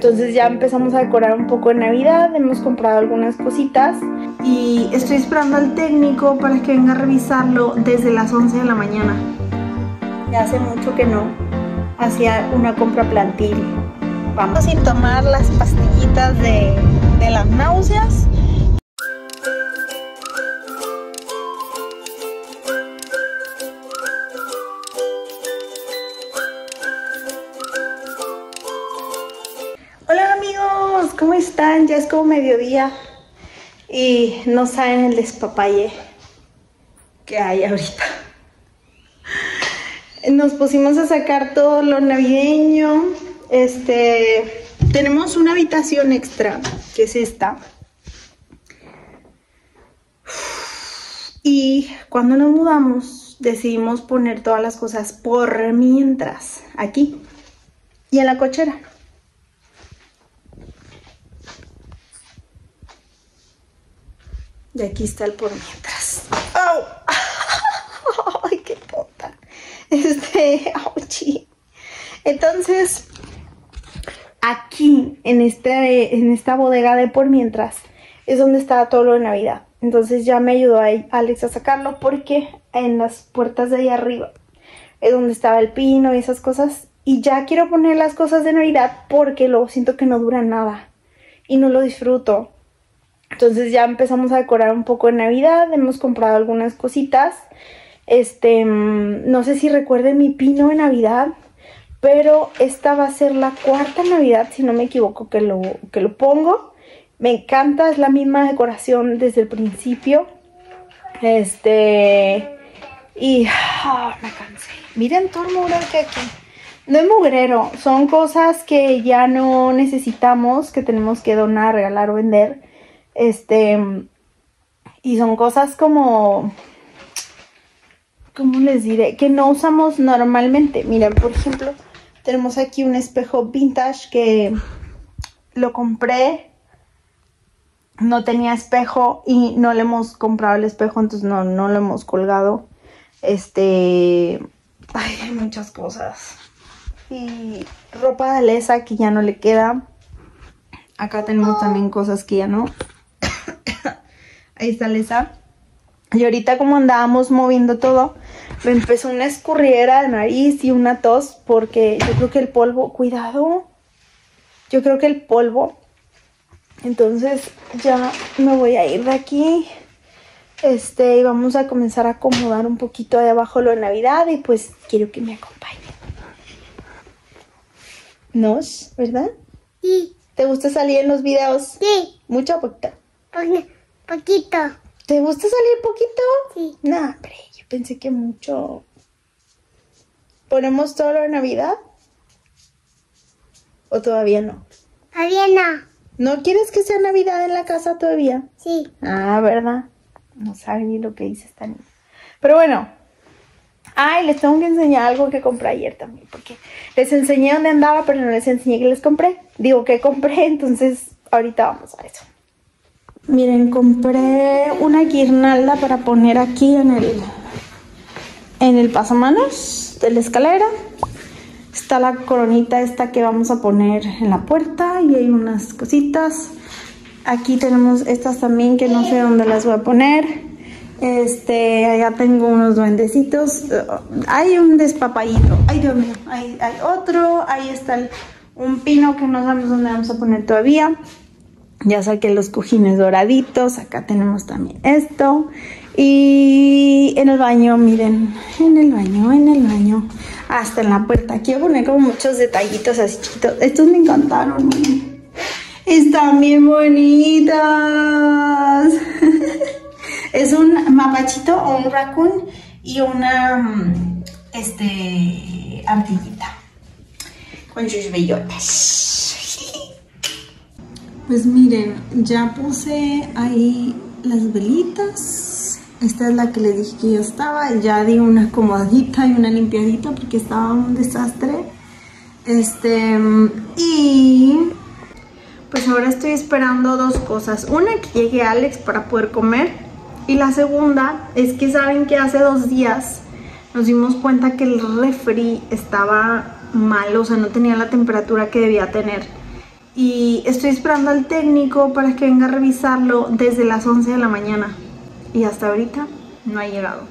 Entonces ya empezamos a decorar un poco de Navidad, hemos comprado algunas cositas y estoy esperando al técnico para que venga a revisarlo desde las 11 de la mañana. Ya hace mucho que no hacía una compra plantil. Vamos a tomar las pastillitas de las náuseas. Hola amigos, ¿cómo están? Ya es como mediodía y no saben el despapalle que hay ahorita. Nos pusimos a sacar todo lo navideño. Tenemos una habitación extra, que es esta. Y cuando nos mudamos, decidimos poner todas las cosas por mientras, aquí y en la cochera. Y aquí está el por mientras. ¡Oh! ¡Ay, qué tonta! ¡Auchi! Entonces, aquí, en esta bodega de por mientras, es donde estaba todo lo de Navidad. Entonces ya me ayudó ahí Alex a sacarlo porque en las puertas de ahí arriba es donde estaba el pino y esas cosas. Y ya quiero poner las cosas de Navidad porque luego siento que no duran nada y no lo disfruto. Entonces ya empezamos a decorar un poco de Navidad, hemos comprado algunas cositas. No sé si recuerden mi pino de Navidad, pero esta va a ser la cuarta Navidad, si no me equivoco, que lo pongo. Me encanta, es la misma decoración desde el principio. Me cansé. Miren todo el mugre que hay aquí. No es mugrero, son cosas que ya no necesitamos, que tenemos que donar, regalar o vender. Y son cosas como, ¿cómo les diré? Que no usamos normalmente. Miren, por ejemplo, tenemos aquí un espejo vintage que lo compré. No tenía espejo y no le hemos comprado el espejo, entonces no lo hemos colgado. Ay, hay muchas cosas. Y ropa de Alesa que ya no le queda. Acá tenemos también cosas que ya no. Ahí está Alesa. Y ahorita como andábamos moviendo todo, me empezó una escurriera de nariz y una tos porque yo creo que el polvo, cuidado, yo creo que el polvo, entonces ya me voy a ir de aquí, y vamos a comenzar a acomodar un poquito de abajo lo de Navidad y pues quiero que me acompañen. ¿Nos? ¿Verdad? Sí. ¿Te gusta salir en los videos? Sí. ¿Mucho o poquito? Poquito. ¿Te gusta salir poquito? Sí. No, hombre, yo pensé que mucho. ¿Ponemos todo lo de Navidad? ¿O todavía no? Todavía no. ¿No quieres que sea Navidad en la casa todavía? Sí. Ah, ¿verdad? No sabe ni lo que dice esta niña. Pero bueno. Ay, les tengo que enseñar algo que compré ayer también. Porque les enseñé dónde andaba, pero no les enseñé que les compré. Digo que compré, entonces ahorita vamos a eso. Miren, compré una guirnalda para poner aquí en el pasamanos de la escalera. Está la coronita esta que vamos a poner en la puerta y hay unas cositas. Aquí tenemos estas también que no sé dónde las voy a poner. Allá tengo unos duendecitos. Hay un despapallito. Ay, Dios mío. Hay otro. Ahí está un pino que no sabemos dónde vamos a poner todavía. Ya saqué los cojines doraditos. Acá tenemos también esto. Y en el baño, miren. En el baño. Hasta en la puerta. Aquí voy a poner como muchos detallitos así chiquitos. Estos me encantaron, miren. Están bien bonitas. Es un mapachito o un raccoon y una ardillita con sus bellotas. Pues miren, ya puse ahí las velitas. Esta es la que les dije que yo estaba. Ya di una acomodadita y una limpiadita porque estaba un desastre. Y pues ahora estoy esperando dos cosas. Una, que llegue Alex para poder comer. Y la segunda es que saben que hace 2 días nos dimos cuenta que el refri estaba mal, o sea, no tenía la temperatura que debía tener. y estoy esperando al técnico para que venga a revisarlo desde las 11 de la mañana y hasta ahorita no ha llegado.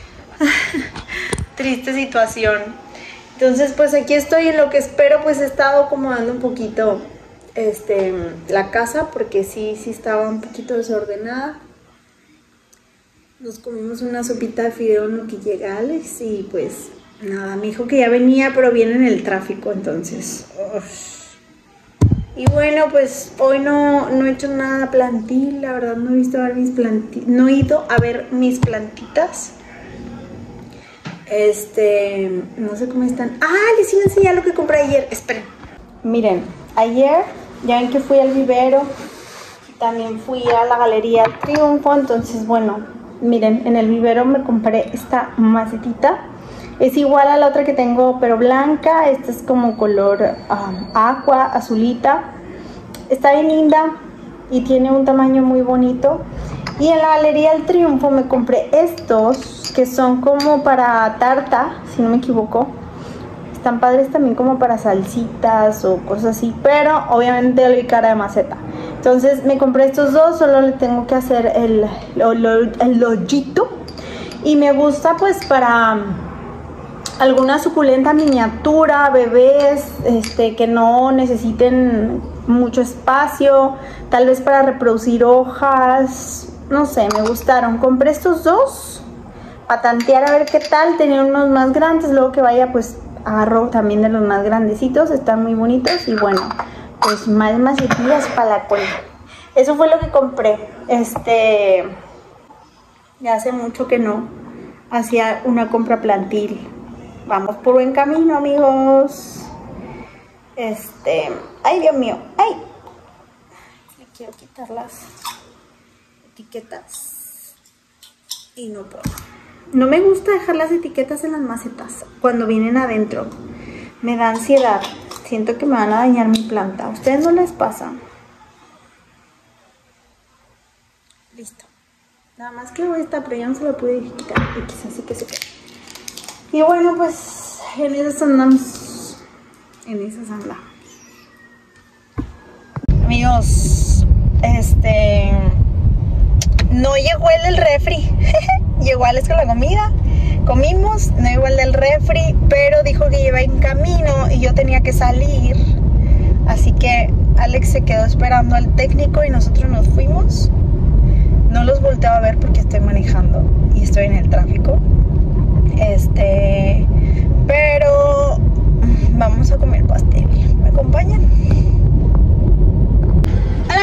Triste situación. Entonces pues aquí estoy en lo que espero. Pues he estado acomodando un poquito la casa porque sí estaba un poquito desordenada. Nos comimos una sopita de fideo en lo que llega Alex y pues nada, me dijo que ya venía, pero viene en el tráfico, entonces. Y bueno, pues hoy no he hecho nada plantil, la verdad no he visto a ver mis plantitas, no he ido a ver mis plantitas. No sé cómo están. Ah, les iba a enseñar lo que compré ayer. Esperen. Miren, ayer ya ven que fui al vivero y también fui a la Galería Triunfo, entonces bueno, miren, en el vivero me compré esta macetita. Es igual a la otra que tengo, pero blanca. Esta es como color agua, azulita. Está bien linda y tiene un tamaño muy bonito. Y en la Galería del Triunfo me compré estos, que son como para tarta, si no me equivoco. Están padres también como para salsitas o cosas así, pero obviamente le doy cara de maceta. Entonces me compré estos dos, solo le tengo que hacer el hoyito. Y me gusta pues para alguna suculenta miniatura, bebés que no necesiten mucho espacio, tal vez para reproducir hojas, no sé, me gustaron. Compré estos dos para tantear a ver qué tal. Tenía unos más grandes, luego que vaya pues agarro también de los más grandecitos, están muy bonitos. Y bueno, pues más macetillas para la cola. Eso fue lo que compré. Ya hace mucho que no hacía una compra plantil. Vamos por buen camino, amigos. Ay, Dios mío. Ay. Le quiero quitar las etiquetas. Y no puedo. No me gusta dejar las etiquetas en las macetas cuando vienen adentro. Me da ansiedad. Siento que me van a dañar mi planta. ¿A ustedes no les pasa? Listo. Nada más que esta, pero ya no se la pude quitar. Así que se queda. Y bueno, pues en esas andamos. Amigos, no llegó el del refri. Llegó Alex con la comida. Comimos, no llegó el del refri, pero dijo que iba en camino y yo tenía que salir. Así que Alex se quedó esperando al técnico y nosotros nos fuimos. No los volteo a ver porque estoy manejando y estoy en el tráfico. Pero vamos a comer pastel. ¿Me acompañan? Hola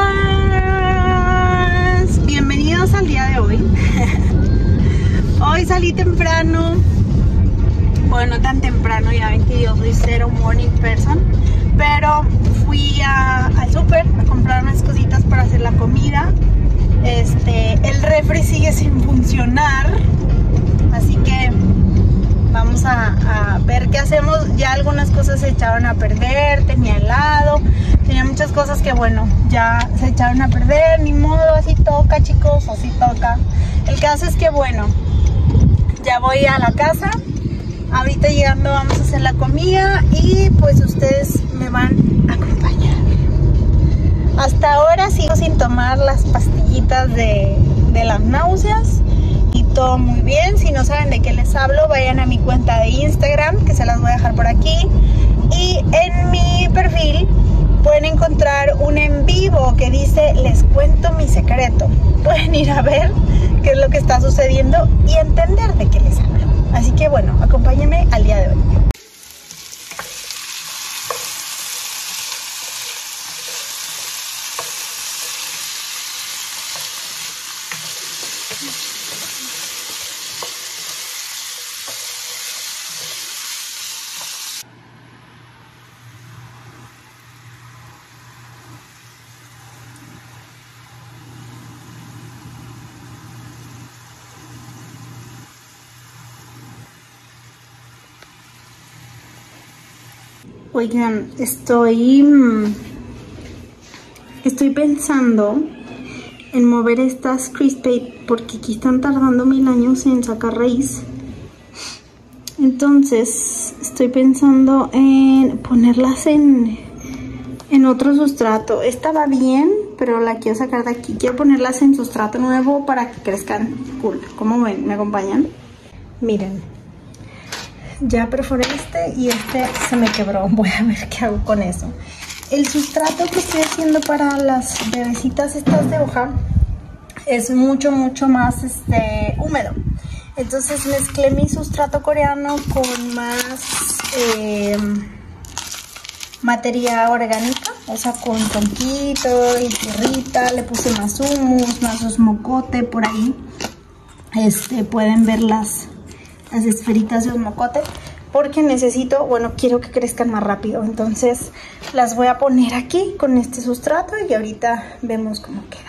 amigos, bienvenidos al día de hoy. Hoy salí temprano. Bueno, no tan temprano, ya ven que yo soy cero morning person. Pero fui al súper a comprar unas cositas para hacer la comida. El refri sigue sin funcionar. Así que vamos a ver qué hacemos. Ya algunas cosas se echaron a perder. Tenía helado, tenía muchas cosas que bueno, ya se echaron a perder. Ni modo, así toca, chicos, así toca. El caso es que bueno, ya voy a la casa. Ahorita llegando vamos a hacer la comida y pues ustedes me van a acompañar. Hasta ahora sigo sin tomar las pastillitas de las náuseas y todo muy bien. Si no saben de qué les hablo, vayan a mi cuenta de Instagram, que se las voy a dejar por aquí. Y en mi perfil pueden encontrar un en vivo que dice "Les cuento mi secreto". Pueden ir a ver qué es lo que está sucediendo y entender de qué les hablo. Así que bueno, acompáñenme al día de hoy. Oigan, estoy pensando en mover estas crispate porque aquí están tardando 1000 años en sacar raíz. Entonces estoy pensando en ponerlas en en otro sustrato. Esta va bien, pero la quiero sacar de aquí. Quiero ponerlas en sustrato nuevo para que crezcan cool. ¿Cómo ven? ¿Me acompañan? Miren, ya perforé este y este se me quebró. Voy a ver qué hago con eso. El sustrato que estoy haciendo para las bebecitas estas de hoja es mucho más húmedo. Entonces mezclé mi sustrato coreano con más materia orgánica, o sea, con tronquito y tierrita. Le puse más humus, más osmocote por ahí. Pueden ver las esferitas de osmocote, porque necesito, bueno, quiero que crezcan más rápido. Entonces las voy a poner aquí con este sustrato y ahorita vemos cómo queda.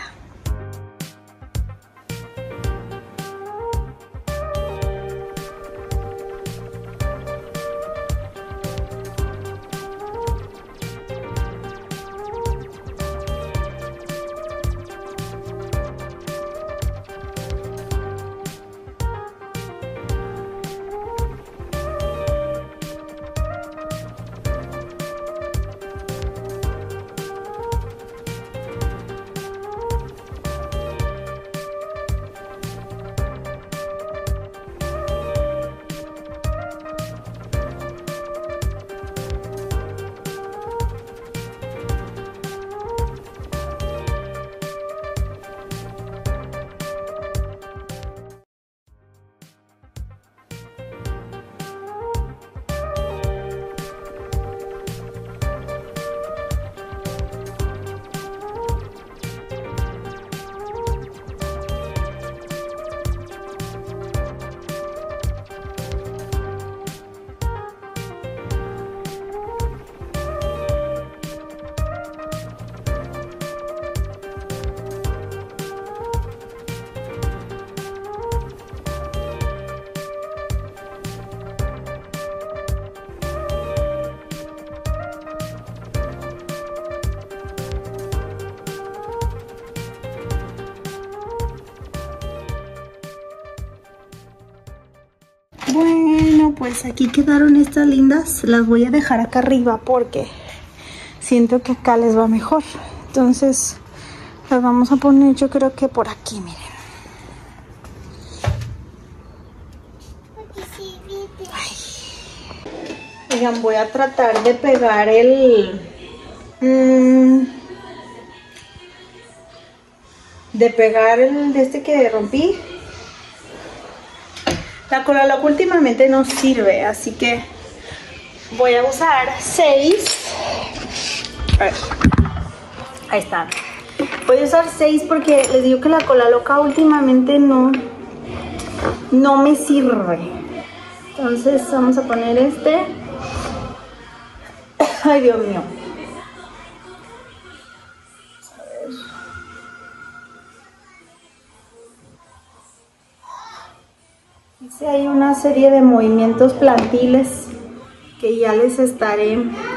Bueno, pues aquí quedaron estas lindas. Las voy a dejar acá arriba porque siento que acá les va mejor. Entonces las vamos a poner, yo creo que por aquí, miren. Ay. Oigan, voy a tratar de pegar el... de este que rompí. La cola loca últimamente no sirve, así que voy a usar 6. A ver, ahí está. Voy a usar 6 porque les digo que la cola loca últimamente no me sirve. Entonces vamos a poner este. Ay, Dios mío. Hice ahí una serie de movimientos plantiles que ya les estaré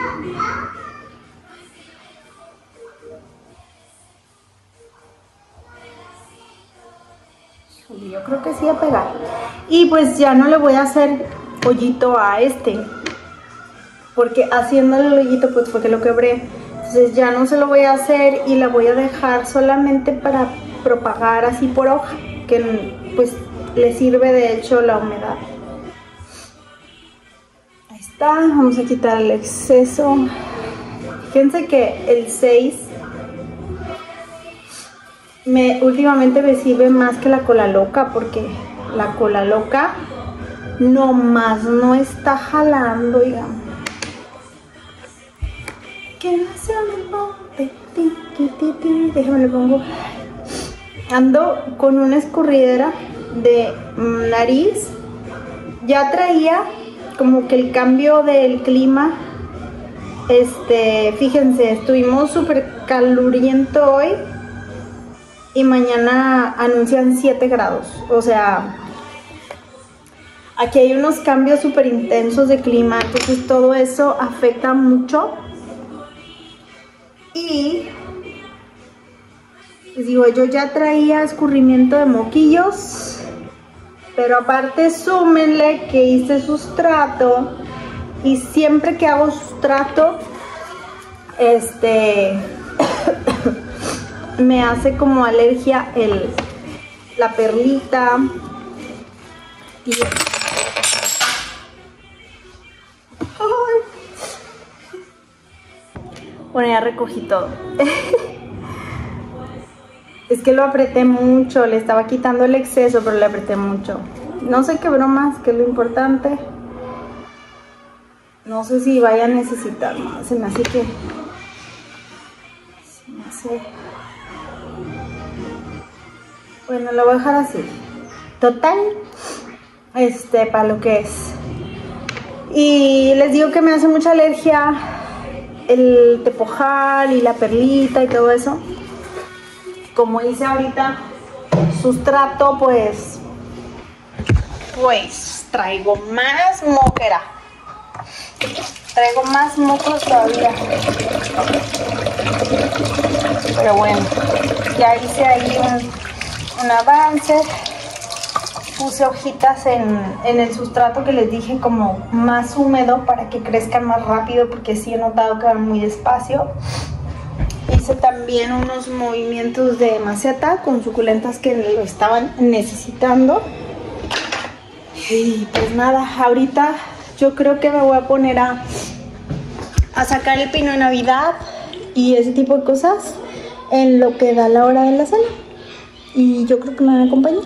yo creo que sí a pegar. Y pues ya no le voy a hacer hoyito a este, porque haciéndole el hoyito pues fue que lo quebré. Entonces ya no se lo voy a hacer y la voy a dejar solamente para propagar así por hoja, que pues le sirve de hecho la humedad. Ahí está, vamos a quitar el exceso. Fíjense que el 6 últimamente me sirve más que la cola loca, porque la cola loca no está jalando, digamos. Que no se me bote, déjame le pongo. Ando con una escurridera de nariz. Ya traía como que el cambio del clima. Fíjense, estuvimos súper caluriento hoy y mañana anuncian 7 grados. O sea, aquí hay unos cambios súper intensos de clima, entonces todo eso afecta mucho. Y les digo, yo ya traía escurrimiento de moquillos, pero aparte súmenle que hice sustrato, y siempre que hago sustrato me hace como alergia la perlita. Y bueno, ya recogí todo. Es que lo apreté mucho, le estaba quitando el exceso, pero le apreté mucho. No se quebró más, que es lo importante. No sé si vaya a necesitar más. Se me hace que... Bueno, lo voy a dejar así. Total, para lo que es. Y les digo que me hace mucha alergia el tepojal y la perlita y todo eso. Como hice ahorita sustrato, pues traigo más moquera. Traigo más mocos todavía. Pero bueno, ya hice ahí un avance. Puse hojitas en el sustrato que les dije, como más húmedo para que crezcan más rápido, porque sí he notado que van muy despacio. Hice también unos movimientos de maceta con suculentas que lo estaban necesitando. Y pues nada, ahorita yo creo que me voy a poner a sacar el pino de Navidad y ese tipo de cosas en lo que da la hora de la cena. Y yo creo que me van a acompañar.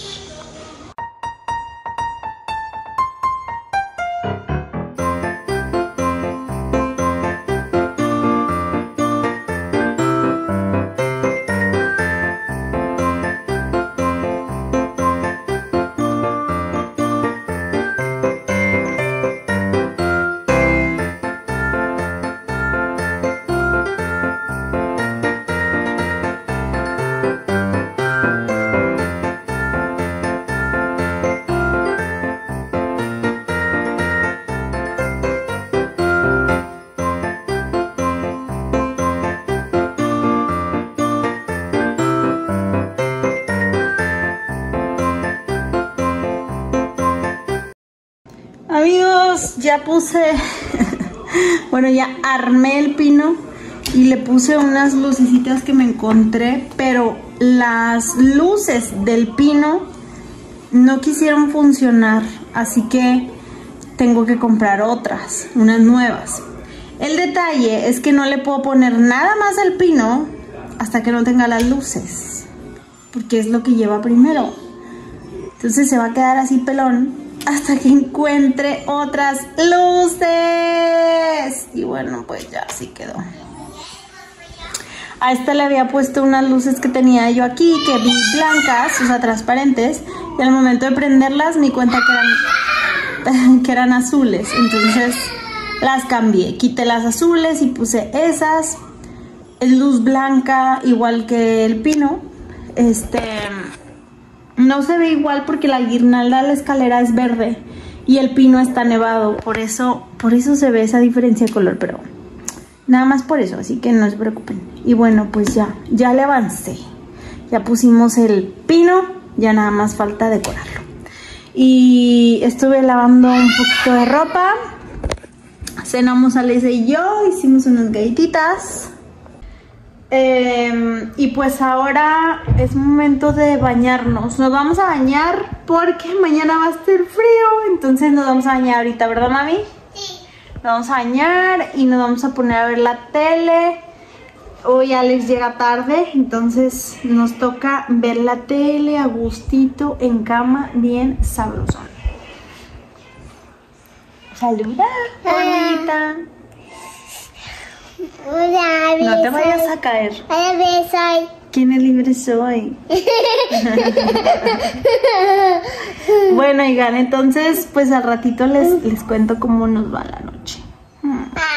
Amigos, ya puse, bueno, ya armé el pino y le puse unas lucecitas que me encontré, pero las luces del pino no quisieron funcionar, así que tengo que comprar otras, unas nuevas. El detalle es que no le puedo poner nada más al pino hasta que no tenga las luces, porque es lo que lleva primero. Entonces se va a quedar así pelón hasta que encuentre otras luces. Y bueno, pues ya así quedó. A esta le había puesto unas luces que tenía yo aquí, que vi blancas, o sea, transparentes. Y al momento de prenderlas me di cuenta que eran azules. Entonces las cambié. Quité las azules y puse esas. Es luz blanca, igual que el pino. No se ve igual porque la guirnalda de la escalera es verde y el pino está nevado, por eso se ve esa diferencia de color, pero nada más por eso, así que no se preocupen. Y bueno, pues ya le avancé, ya pusimos el pino, ya nada más falta decorarlo. Y estuve lavando un poquito de ropa, cenamos Alessia y yo, hicimos unas galletitas. Y pues ahora es momento de bañarnos. Nos vamos a bañar porque mañana va a estar frío. Entonces nos vamos a bañar ahorita, ¿verdad, mami? Sí. Nos vamos a bañar y nos vamos a poner a ver la tele. Hoy Alex llega tarde, entonces nos toca ver la tele a gustito en cama, bien sabrosón. Saluda, bonita. Hola, No te vayas a caer. Hola, soy. ¿Quién es libre soy? Bueno, oigan, entonces pues al ratito les cuento cómo nos va la noche.